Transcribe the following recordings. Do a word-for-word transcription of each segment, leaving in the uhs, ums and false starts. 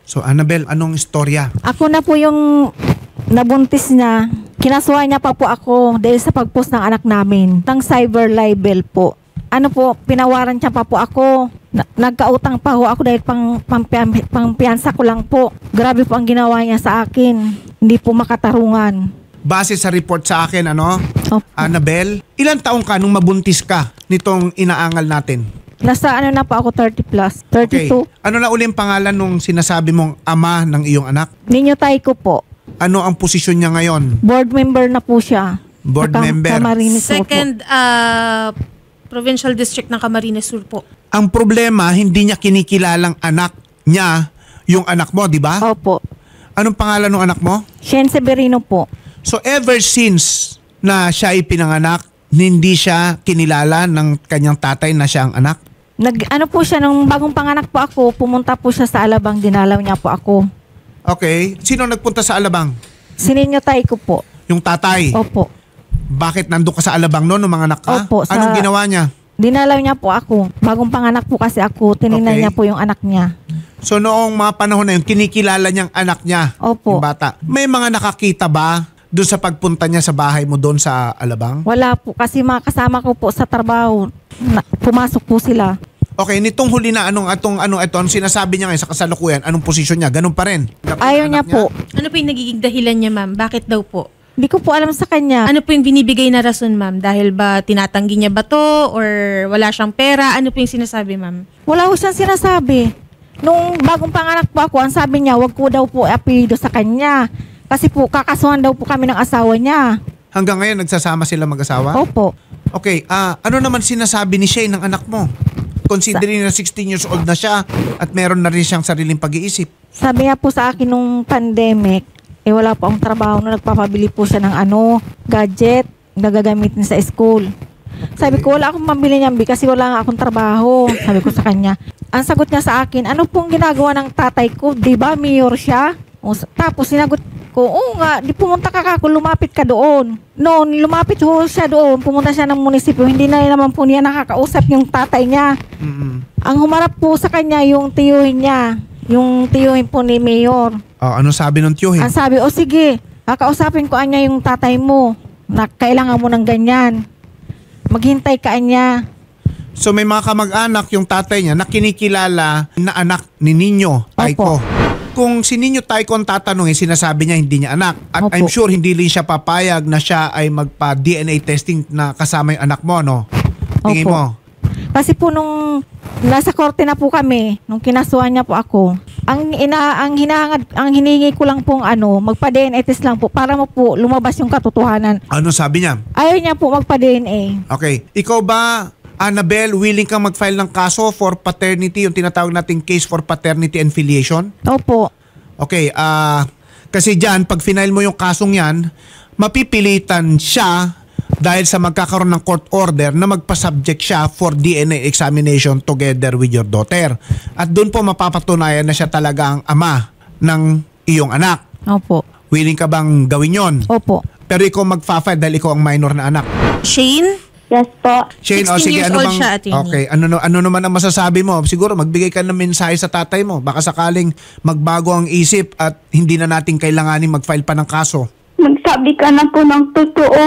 So Annabel, anong istorya? Ako na po yung nabuntis niya. Kinasuhan niya pa po ako dahil sa pag-post ng anak namin ng cyber libel po. Ano po, pinawaran siya pa po ako. Na- nagkautang pa ho ako dahil pang, pang, pang piyansa ko lang po. Grabe po ang ginawa niya sa akin. Hindi po makatarungan. Base sa report sa akin, ano? Opo. Annabel, ilang taong ka nung mabuntis ka nitong inaangal natin? Nasa ano na po ako, thirty plus. Okay. thirty-two. Ano na uling pangalan nung sinasabi mong ama ng iyong anak? Ninyo tayo ko po. Ano ang posisyon niya ngayon? Board member na po siya. Board Sa Cam- member. Camarines Sur po. Second uh, Provincial District ng Camarines Sur po. Ang problema, hindi niya kinikilalang anak niya yung anak mo, di ba? Opo. Anong pangalan ng anak mo? Shen Severino po. So ever since na siya ay pinanganak, hindi siya kinilala ng kanyang tatay na siya ang anak? Nag, ano po siya, nung bagong panganak po ako, pumunta po siya sa Alabang, dinalaw niya po ako. Okay. Sino nagpunta sa Alabang? Sininyo tayo ko po. Yung tatay? Opo. Bakit nandun ka sa Alabang noon nung mga anak ka? Opo, sa- Anong ginawa niya? Dinalaw niya po ako. Bagong panganak po kasi ako, tinignan Okay. niya po yung anak niya. So noong mga panahon na yun, kinikilala niyang anak niya, Opo. yung bata. May mga nakakita ba doon sa pagpunta niya sa bahay mo doon sa Alabang? Wala po, kasi mga kasama ko po sa trabaho, na, pumasok po sila. Okay, nitong huli na anong atong ano ito, anong sinasabi niya ngayon sa kasalukuyan, anong posisyon niya? Ganun pa rin. Dapat Ayaw yung niya anak po. Ano po yung nagiging dahilan niya, ma'am? Bakit daw po? Hindi ko po alam sa kanya. Ano po yung binibigay na rason, ma'am? Dahil ba tinatanggi niya ba to? Or wala siyang pera? Ano po yung sinasabi, ma'am? Wala ko siyang sinasabi. Nung bagong panganak po ako, ang sabi niya, wag ko daw po apelido sa kanya. Kasi po, kakasuhan daw po kami ng asawa niya. Hanggang ngayon, nagsasama sila mag-asawa? Opo. Okay, ah ano naman sinasabi ni Shane ng anak mo? Considering na sixteen years old na siya at meron na rin siyang sariling pag-iisip. Sabi niya po sa akin nung pandemic, eh wala po akong trabaho na nagpapabili po siya ng ano, gadget na gagamitin sa school. Sabi ko, wala akong mabili niyan kasi wala nga akong trabaho. Sabi ko sa kanya. Ang sagot niya sa akin, ano pong ginagawa ng tatay ko? Di ba mayor siya? O, tapos sinagot ko, oo nga, di pumunta ka kako, lumapit ka doon. Noon, lumapit ho siya doon, pumunta siya ng munisipyo, hindi na naman po niya nakakausap yung tatay niya. Mm-mm. Ang humarap po sa kanya yung tiyuhin niya, yung tiyuhin po ni mayor. Oh, ano sabi ng tiyuhin? Ang sabi, o sige, kakausapin ko anya yung tatay mo na kailangan mo ng ganyan. Maghintay ka anya. So may mga kamag-anak yung tatay niya na kinikilala na anak ni Ninyo Taiko. Opo. Kung si Ninyo Taiko ang tatanungin, sinasabi niya hindi niya anak. At Opo. I'm sure hindi rin siya papayag na siya ay magpa-D N A testing na kasama yung anak mo, no? Tingin Opo. mo? Kasi po nung nasa korte na po kami, nung kinasuhan niya po ako, ang ina ang hinahangad ang hiningi ko lang pong ano, magpa-D N A test lang po para mo po lumabas yung katotohanan. Ano sabi niya? Ayaw niya po magpa-D N A. Okay. Ikaw ba, Annabel, willing kang mag-file ng kaso for paternity, yung tinatawag nating case for paternity and filiation? Opo. Okay, ah kasi dyan, pag final mo yung kasong yan, mapipilitan siya dahil sa magkakaroon ng court order na magpa-subject siya for D N A examination together with your daughter. At doon po mapapatunayan na siya talaga ang ama ng iyong anak. Opo. Willing ka bang gawin yon? Opo. Pero ikaw magfa-file dahil ikaw ang minor na anak. Shane? Yes po. Shane, oh, sixteen sige, years ano old bang, siya, attorney. okay, ano, no- ano naman ang masasabi mo? Siguro magbigay ka ng mensahe sa tatay mo. Baka sakaling magbago ang isip at hindi na natin kailanganin mag-file pa ng kaso. Magsabi ka na po ng totoo.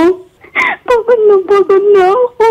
Pagod na pagod na ako.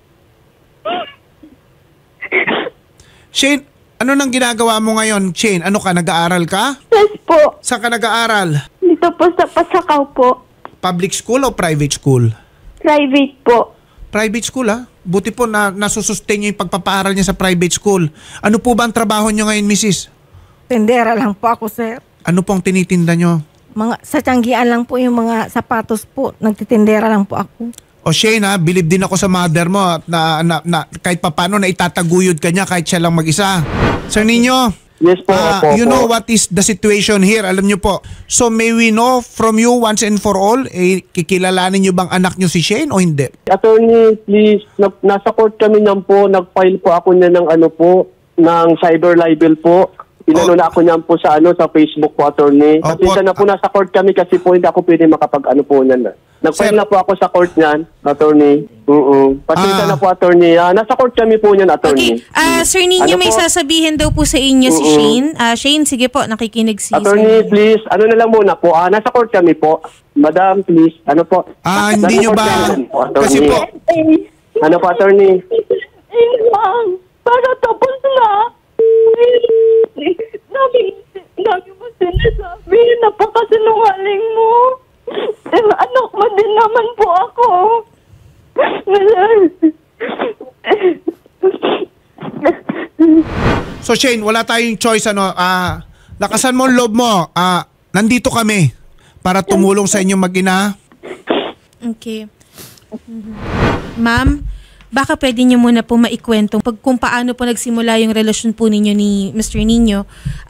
Shane, ano nang ginagawa mo ngayon? Shane, ano ka, nag-aaral ka? Yes po. Saan ka nag-aaral? Dito po sa Pasakaw po. Public school o private school? Private po. Private school, ha? Buti po na nasusustain niyo yung pagpapaaral niya sa private school. Ano po ba ang trabaho niyo ngayon, missus? Tendera lang po ako, sir. Ano pong tinitinda niyo? Mga sa tiyanggian lang po yung mga sapatos po. Nagtitindera lang po ako. O Shane, ha, believe din ako sa mother mo at na, na, na kahit papano na itataguyod ka niya kahit siya lang mag-isa. Sir Nino, Yes po, ah, opo, you opo. know what is the situation here, alam niyo po. So may we know from you once and for all, eh, kikilalanin niyo bang anak niyo si Shane o hindi? Attorney, please, na, nasa court kami niyan po, nag-file po ako niya ng ano po, ng cyber libel po. Inano na ako niyan po sa ano sa Facebook po, attorney. Opo. Pasensya na po, nasa court kami kasi po hindi ako pwede makapag-ano po niyan. Nag-file Sir- na po ako sa court niyan, attorney. Oo. Pasensya Ah. na po, attorney. Ah, nasa court kami po niyan, attorney. Okay. Ah, Sir Nino, Ano may po? sasabihin daw po sa inyo si Oo. Shane. Ah, Shane, sige po, nakikinig si Attorney, Sir Nino. please, ano na lang muna po. Ah, nasa court kami po. Madam, please, ano po? Ah, Nasa hindi nyo court ba, kami po, attorney. kasi po, Ano po, attorney? Ilang, para tapos na. Dami, dami mo sinasabi, napakasinungaling mo. Eh, anak mo din naman po ako. so Shane, wala tayong choice, ano, ah, lakasan mo ang loob mo, ah, nandito kami para tumulong sa inyong mag-ina. Okay. Mhm. Ma'am, baka pwede niyo muna po maikwento pag kung paano po nagsimula yung relasyon po ninyo ni Mister Nino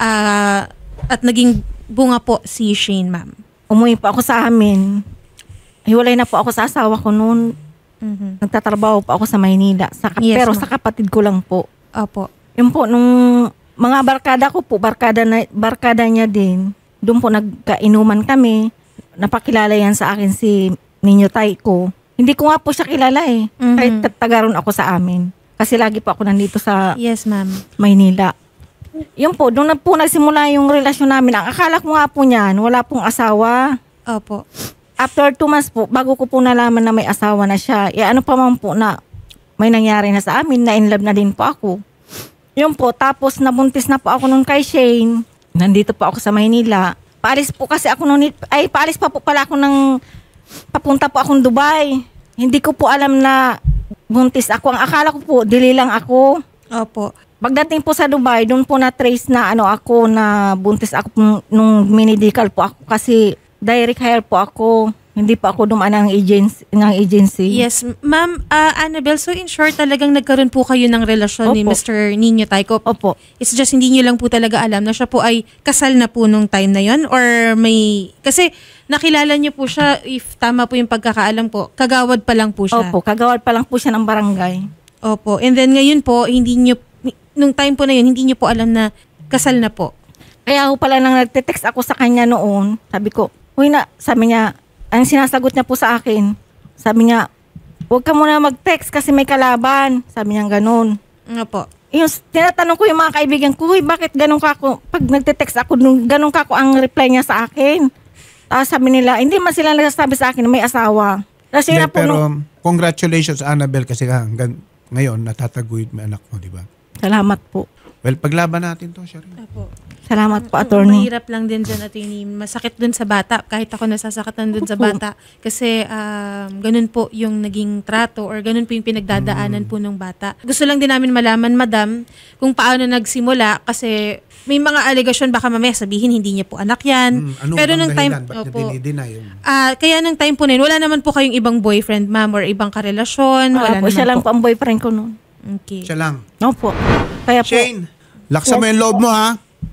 ah, at naging bunga po si Shane, ma'am. Umuwi po ako sa amin. Hiwalay na po ako sa asawa ko noon. Mhm. Nagtatrabaho po ako sa Maynila. Sa, Yes, pero ma'am. sa kapatid ko lang po. Opo. Yun po, nung mga barkada ko po, barkada, na, barkada niya din, doon po nagkainuman kami. Napakilala yan sa akin si Nino Taiko. Hindi ko nga po siya kilala eh. Mhm. Kahit tagaroon ako sa amin. Kasi lagi po ako nandito sa Yes, ma'am. Maynila. Yun po, doon na po nagsimula yung relasyon namin. Ang akala ko nga po niyan, wala pong asawa. Opo. After two months po, bago ko po nalaman na may asawa na siya, eh ano pa man po na may nangyari na sa amin, na in love na din po ako. Yun po, tapos nabuntis na po ako nun kay Shane. Nandito po ako sa Maynila. Paalis po kasi ako nun, ay paalis pa po pala ako ng, papunta po akong Dubai. Hindi ko po alam na buntis ako. Ang akala ko po, dili lang ako. Opo. Pagdating po sa Dubai, doon po na-trace na ano ako, na buntis ako nung- nung medical po ako kasi direct hire po ako. Hindi pa ako dumaan ng agency. Ng agency. Yes, ma'am, ah, Annabelle, so in short talagang nagkaroon po kayo ng relasyon ni Opo. Mister Nino Taiko. Opo. It's just hindi niyo lang po talaga alam na siya po ay kasal na po nung time na yon or may kasi nakilala niyo po siya, if tama po yung pagkakaalam po, kagawad pa lang po siya. Opo, kagawad pa lang po siya ng barangay. Opo. And then ngayon po, hindi niyo nung time po na yun, hindi niyo po alam na kasal na po. Kaya ho pala nang nagte-text ako sa kanya noon, sabi ko, huy na, sabi niya, ang sinasagot niya po sa akin, sabi niya, huwag ka muna mag-text kasi may kalaban. Sabi niya ganun. Opo. Yung tinatanong ko yung mga kaibigan ko, huy, bakit ganun ka ako? Pag nagte-text ako, nung ganun ka ako ang reply niya sa akin. Tapos sabi nila, hindi man sila nagsasabi sa akin na may asawa. Kasi Hindi, na po pero nung- congratulations, Annabelle, kasi nga, hanggang ngayon, natataguyod may anak mo, di ba? Salamat po. Well, paglaban natin to, Shari. Opo. Salamat po, Oo, attorney. Mahirap lang din dyan, attorney. Masakit dun sa bata. Kahit ako nasasakatan dun sa bata. Kasi um, ganun po yung naging trato or ganun po yung pinagdadaanan po ng bata. Gusto lang din namin malaman, madam, kung paano nagsimula. Kasi may mga allegation, baka mamaya sabihin hindi niya po anak yan. Hmm, ano Pero bang nung time, dahilan? Ba't niya opo. dinideny yun? Ah, kaya nung time po na yun, wala naman po kayong ibang boyfriend, ma'am, or ibang karelasyon. Wala Wala po, naman siya lang po. po ang boyfriend ko noon. Okay. Siya lang. Opo. Kaya po, Shane, laksa mo yung loob mo, ha?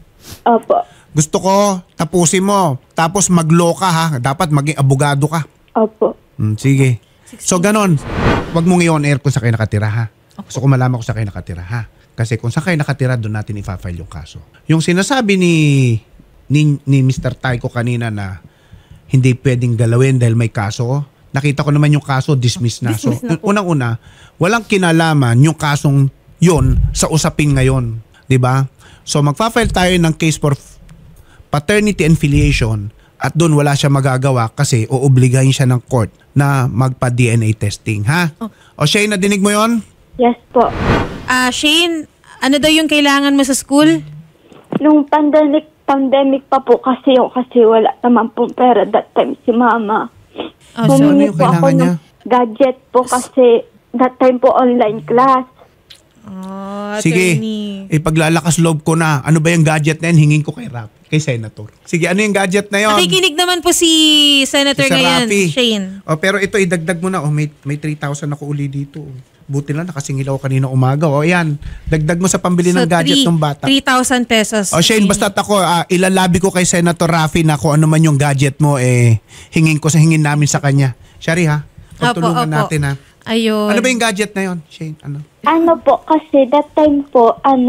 Opo. Gusto ko, tapusin mo. Tapos maglo ka, ha? Dapat maging abogado ka. Opo. Hmm, sige. So, ganon. Huwag mong i-on air kung sa kayo nakatira, ha? Gusto ko malaman kung sa kayo nakatira, ha? Kasi kung sa kayo nakatira, doon natin ifa-file yung kaso. Yung sinasabi ni, ni, ni Mister Taiko kanina na hindi pwedeng galawin dahil may kaso, nakita ko naman yung kaso, dismiss na. Dismiss so, na po. unang-una, walang kinalaman yung kasong yon sa usapin ngayon. 'Di ba? So, magfa-file tayo ng case for paternity and filiation at doon wala siya magagawa kasi oobligahin siya ng court na magpa-D N A testing, ha? O Shane, nadinig mo yon? Yes po. Ah, Shane, ano daw yung kailangan mo sa school? Nung pandemic, pandemic pa po kasi yung kasi wala naman pong pera that time si mama. Oh, so, ano Humingi yung po ako kailangan niya? ng gadget po kasi that time po online class. oh, Sige, attorney. ipaglalakas loob ko na. Ano ba yung gadget na yan? Hingin ko kay Rap, kay Senator. Sige, ano yung gadget na yon? Nakikinig naman po si Senator Si Sir ngayon, Rafi. Shane. O, pero ito, idagdag mo na. O, may, may three thousand ako uli dito. Buti lang, nakasingilaw kanina umaga. O, yan. Dagdag mo sa pambili ng gadget ng bata. three thousand pesos. O, Shane, basta ako, ah, ilalabi ko kay Senator Rafi na kung ano man yung gadget mo, eh, hingin ko sa hingin namin sa kanya. Shari, ha? Pagtulungan Opo, opo. natin, ha? Ayun. Ano ba yung gadget na yon, Shane? Ano? Ano po kasi that time po ano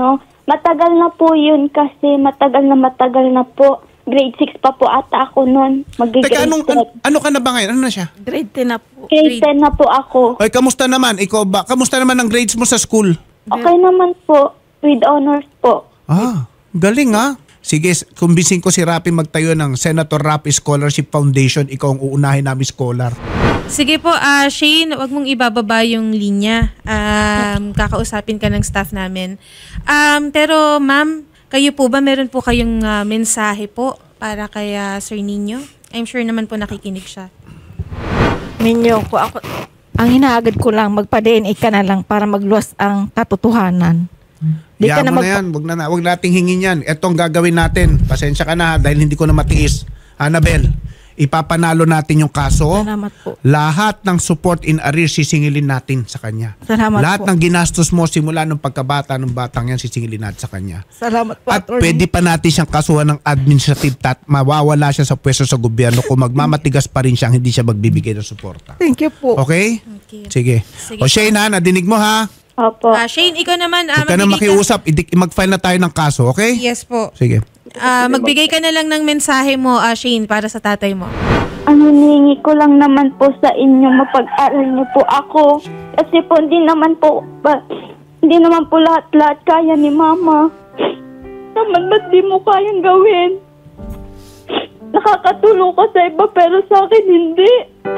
Matagal na po yun kasi matagal na matagal na po. Grade six pa po ata ako noon. Mag-grade Teka, anong, an- ano ka na ba ngayon? Ano na siya? Grade ten na po. Grade ten na po ako. Ay, kamusta naman? Ikaw ba? Kamusta naman ang grades mo sa school? Okay naman po. With honors po. Ah, galing ha. Sige, kumbising ko si Rapi magtayo ng Senator Rapi Scholarship Foundation. Ikaw ang uunahin namin scholar. Sige po, ah Shane, wag mong ibababa yung linya. Um, kakausapin ka ng staff namin. Um, pero ma'am, kayo po ba meron po kayong ah, mensahe po para kay ah, Sir Nino? I'm sure naman po nakikinig siya. Minyo ko ako, ang hinaagad ko lang, magpa-D N A ka na lang para magluwas ang katotohanan. Di ka Yan na mo na magpa- yan. Wag, na, wag nating hingin yan. Ito ang gagawin natin. Pasensya ka na ha, dahil hindi ko na matiis. Annabel, ipapanalo natin yung kaso. Salamat po. Lahat ng support in arrears sisingilin natin sa kanya. Salamat Lahat po. ng ginastos mo simula nung pagkabata ng batang yan sisingilin natin sa kanya. Salamat po, At attorney. pwede pa natin siyang kasuhan ng administrative tat. Mawawala siya sa pwesto sa gobyerno kung magmamatigas pa rin siya, hindi siya magbibigay ng suporta. Thank you po. Okay? Okay. Sige. Sige. O Shane ha, nadinig mo ha? Opo. Ah Shane, ikaw naman ah, Huwag ka na magbigay makiusap. Idi- Mag-file na tayo ng kaso, okay? Yes po. Sige. Ah, magbigay ka na lang ng mensahe mo, ah, Shane, para sa tatay mo. Ang hinihingi ko lang naman po sa inyo, mapag-aral niyo po ako. Kasi po, hindi naman po, ba, hindi naman po lahat-lahat kaya ni Mama. Naman, ba't di mo kayang gawin? Nakakatulong ka sa iba, pero sa akin hindi.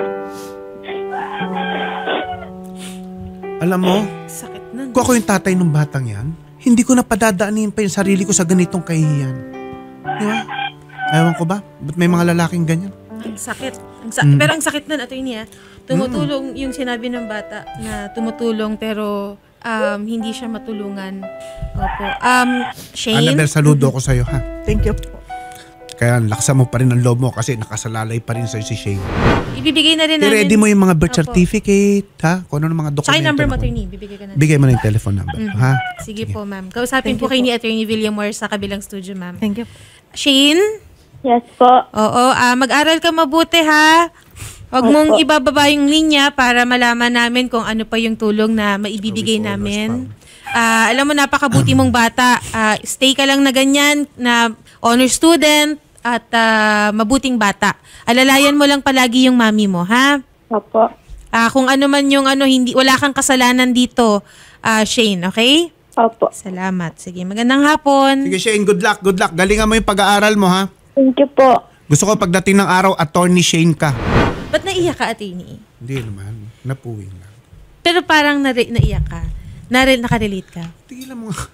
Alam mo, Sakit nun. kung ako yung tatay ng batang yan, hindi ko na padadaanin pa yung sarili ko sa ganitong kahihiyan. Di ba? Ewan ko ba? Ba't may mga lalaking ganyan? Ang sakit. Ang sa- Mm. Pero ang sakit nun, attorney, ah. Tumutulong yung sinabi ng bata na tumutulong pero um, hindi siya matulungan. Opo. Um, Shane? Annabel, saludo ko sa'yo ha. Thank you po. Kaya laksa mo pa rin ang loob mo kasi nakasalalay pa rin sa'yo si Shane. Ibibigay na rin namin. I-ready mo yung mga birth Opo. certificate, ha? Kung ano ng mga dokumento. Tsaka yung number mo, na- attorney. Bibigay ka na. Bigay mo na yung telephone number, Mhm. ha? Sige po, ma'am. Kausapin Thank po you kayo po. ni Attorney Villamor sa kabilang studio, ma'am. Thank you. Shane? Yes po. Oo, ah, mag-aral ka mabuti, ha? Huwag Opo. mong ibababa yung linya para malaman namin kung ano pa yung tulong na maibibigay Sorry po, namin. Lost Ah, alam mo, napakabuti mong bata. Ah, stay ka lang na ganyan, na honor student, at ah, mabuting bata. Alalayan mo lang palagi yung mami mo, ha? Opo. Ah, kung ano man yung ano, hindi, wala kang kasalanan dito, ah, Shane, okay? Opo. Salamat. Sige, magandang hapon. Sige Shane, good luck, good luck. Galingan mo yung pag-aaral mo, ha? Thank you po. Gusto ko pagdating ng araw, attorney Shane ka. Ba't naiyak ka, attorney? Hindi naman, napuwing lang. Pero parang nare- naiyak ka. Nare- nakarelate ka. Tigilan mo nga.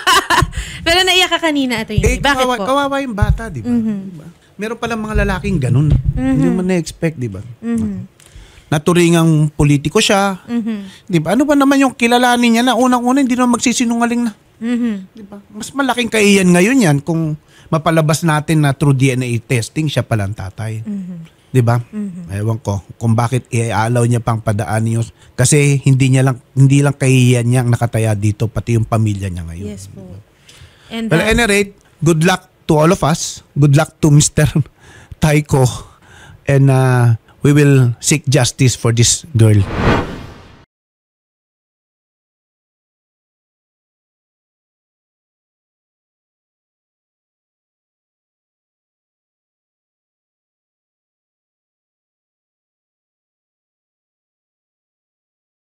Pero naiyak ka kanina, attorney. Eh, Bakit kawawa, po? kawawa yung bata, di ba? Diba? Meron palang mga lalaking ganun. Hindi mo na-expect, di ba? Mhm. Naturingang politiko siya. Mhm. Di ba? Ano ba naman yung kilalanin niya na unang-una hindi naman magsisinungaling na. Mhm. Di ba? Mas malaking kaiyan ngayon yan kung mapalabas natin na through D N A testing siya palang tatay. Mhm. Di ba? Ewan ko kung bakit i-allow niya pang padaan yun. Kasi hindi niya lang hindi lang kahihiyan niya ang nakataya dito, pati yung pamilya niya ngayon. Yes po. And Well, uh, at any rate, good luck to all of us. Good luck to Mister Taiko. And uh, we will seek justice for this girl.